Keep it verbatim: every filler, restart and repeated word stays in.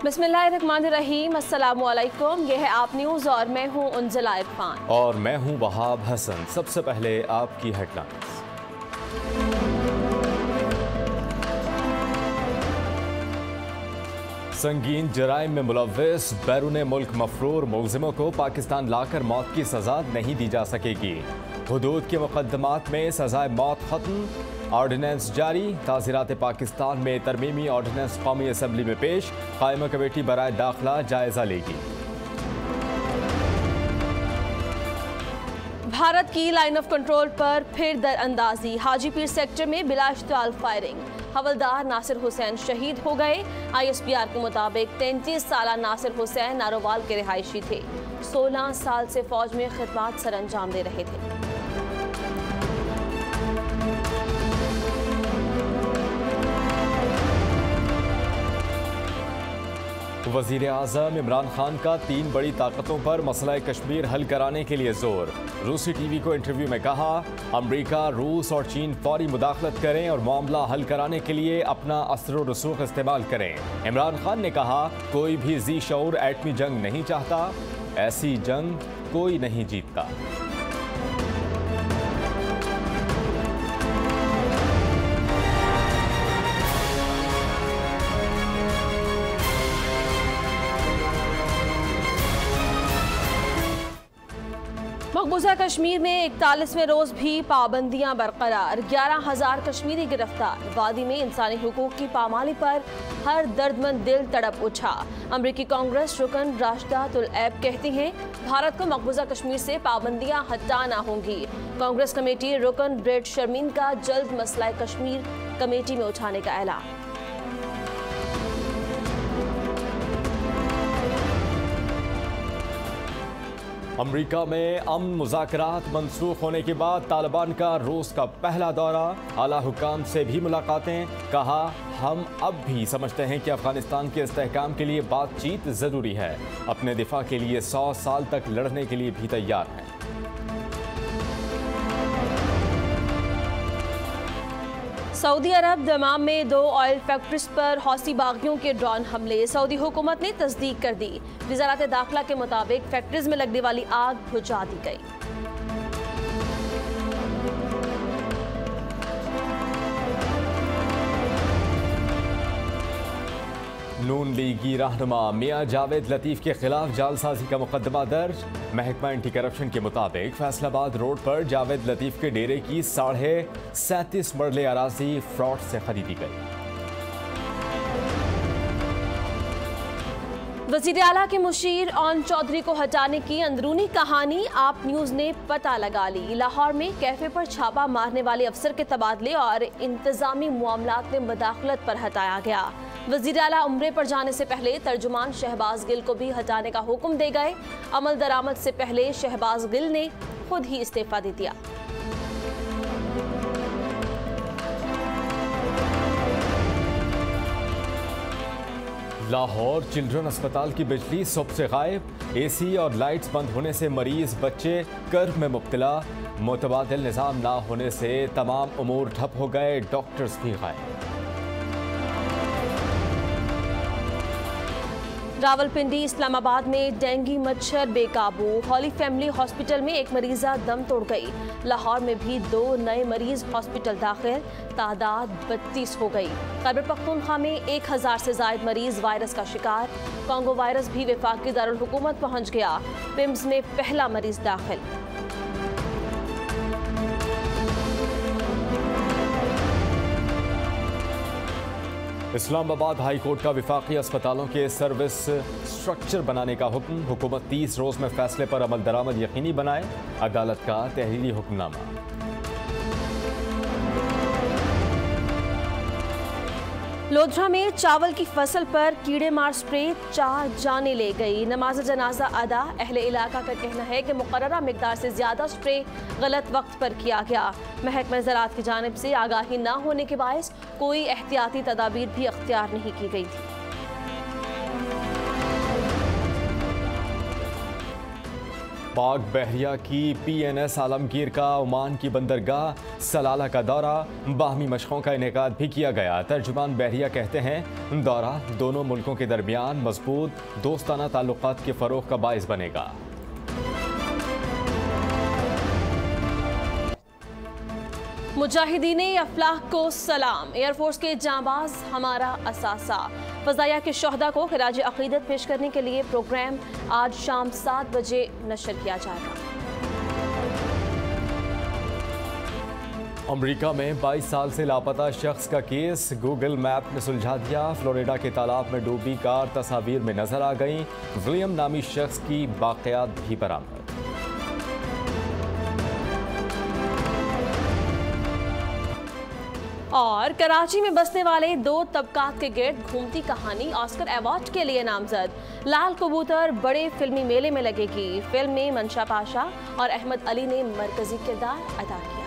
बिस्मिल्लाहिर्रहमानिर्रहीम, अस्सलामु अलैकुम। यह है आप न्यूज़ और मैं हूँ उंजला इरफान और मैं हूँ वहाब हसन। सबसे पहले आपकी हेडलाइंस। संगीन जराइम में मुलव्वस बैरून मुल्क मफरूर मुलजिमों को पाकिस्तान लाकर मौत की सजा नहीं दी जा सकेगी। हुदूद के मुकदमात में सजाए मौत खत्म। ऑर्डिनेंस जारी। ताज़ीरात पाकिस्तान में तरमीमी ऑर्डिनेंस कौमी असम्बली में पेश। कायमा कमेटी बराए दाखिला जायजा लेगी। भारत की लाइन ऑफ कंट्रोल पर फिर दरअंदाजी। हाजीपीर सेक्टर में बिला इश्तिआल फायरिंग। हवलदार नासिर हुसैन शहीद हो गए। आई एस पी आर के मुताबिक तैंतीस साल नासिर हुसैन नारोवाल के रिहायशी थे। सोलह साल से फौज में खिदमत सर अंजाम दे रहे थे। वज़ीर आज़म इमरान खान का तीन बड़ी ताकतों पर मसला कश्मीर हल कराने के लिए जोर। रूसी टीवी को इंटरव्यू में कहा, अमरीका, रूस और चीन फौरी मुदाखलत करें और मामला हल कराने के लिए अपना असर व रसूख इस्तेमाल करें। इमरान खान ने कहा, कोई भी जी शऊर एटमी जंग नहीं चाहता, ऐसी जंग कोई नहीं जीतता। मकबूजा कश्मीर में इकतालीसवें रोज भी पाबंदियां बरकरार। ग्यारह हजार कश्मीरी गिरफ्तार। वादी में इंसानी हुकूक की पामाली पर हर दर्दमंद दिल तड़प उठा। अमरीकी कांग्रेस रुकन राशिदा तुल-ऐब कहती हैं, भारत को मकबूजा कश्मीर से पाबंदियां हटाना होंगी। कांग्रेस कमेटी रुकन ब्रेड शर्मीन का जल्द मसला कश्मीर कमेटी में उठाने का ऐलान। अमरीका में अमन मुज़ाकरात मनसूख होने के बाद तालिबान का रूस का पहला दौरा। आला हुक्काम से भी मुलाकातें। कहा, हम अब भी समझते हैं कि अफगानिस्तान के इस्तेहकाम के लिए बातचीत ज़रूरी है। अपने दिफा के लिए सौ साल तक लड़ने के लिए भी तैयार हैं। सऊदी अरब दमाम में दो ऑयल फैक्ट्रीज पर हौसी बागियों के ड्रोन हमले। सऊदी हुकूमत ने तस्दीक कर दी। वज़ारत दाखिला के मुताबिक फैक्ट्रीज में लगने वाली आग बुझा दी गई। नून लीगी रहनुमा मियां जावेद लतीफ के खिलाफ जालसाजी का मुकदमा दर्ज। महकमा एंटी करप्शन के मुताबिक फैसलाबाद रोड पर जावेद लतीफ के डेरे की साढ़े सैंतीस मरले अराजी फ्रॉड से खरीदी गई। वज़ीर आला के मुशीर ओन चौधरी को हटाने की अंदरूनी कहानी आप न्यूज़ ने पता लगा ली। लाहौर में कैफे पर छापा मारने वाले अफसर के तबादले और इंतजामी मामलात में मुदाखलत पर हटाया गया। वज़ीर आला उम्रे पर जाने से पहले तर्जुमान शहबाज गिल को भी हटाने का हुक्म दे गए। अमल दरामद से पहले शहबाज गिल ने खुद ही इस्तीफा दे दिया। लाहौर चिल्ड्रन अस्पताल की बिजली सुबह से गायब। एसी और लाइट्स बंद होने से मरीज बच्चे कर्ब में मुब्तला। मुतबादिल निज़ाम ना होने से तमाम उमूर ठप हो गए। डॉक्टर्स भी गायब। रावलपिंडी इस्लामाबाद में डेंगू मच्छर बेकाबू। हॉली फैमिली हॉस्पिटल में एक मरीजा दम तोड़ गई। लाहौर में भी दो नए मरीज हॉस्पिटल दाखिल। तादाद बत्तीस हो गई। खैबर पख्तूनख्वा में एक हजार से ज्यादा मरीज वायरस का शिकार। कांगो वायरस भी वफाकी दारुल हुकूमत पहुंच गया। पिम्स में पहला मरीज दाखिल। इस्लामाबाद हाई कोर्ट का विफाकी अस्पतालों के सर्विस स्ट्रक्चर बनाने का हुक्म। हुकूमत तीस रोज में फैसले पर अमल दरामद यकीनी बनाए। अदालत का तहरीरी हुक्मनामा। लोधरा में चावल की फसल पर कीड़े मार स्प्रे चार जाने ले गई। नमाज जनाजा अदा। अहले इलाका का कहना है कि मुकर्ररा मिकदार से ज्यादा स्प्रे गलत वक्त पर किया गया। महकमा ज़राअत की जानिब से आगाही न होने के बायस कोई एहतियाती तदाबीर भी अख्तियार नहीं की गई थी। पाक बहरिया की पी एन एस आलमगीर का ओमान की बंदरगाह सलाला का दौरा, बाहमी मशकों का इनेकाद भी किया गया। तर्जुमान बहरिया कहते हैं दौरा दोनों मुल्कों के दरमियान मजबूत दोस्ताना ताल्लुकात के फरोग का बाइस बनेगा। मुजाहिदीन अफलाह को सलाम, एयरफोर्स के जांबाज हमारा असासा। फजाया के शोहदा को खिराज अकीदत पेश करने के लिए प्रोग्राम आज शाम सात बजे नशर किया जाएगा। अमेरिका में बाईस साल से लापता शख्स का केस गूगल मैप ने सुलझा दिया। फ्लोरिडा के तालाब में डूबी कार तस्वीर में नजर आ गई। विलियम नामी शख्स की बाक़ियात भी बरामद। और कराची में बसने वाले दो तबकात के गिर्द घूमती कहानी ऑस्कर अवार्ड के लिए नामजद। लाल कबूतर बड़े फिल्मी मेले में लगेगी। फिल्म में मंशा पाशा और अहमद अली ने मरकजी किरदार अदा किया।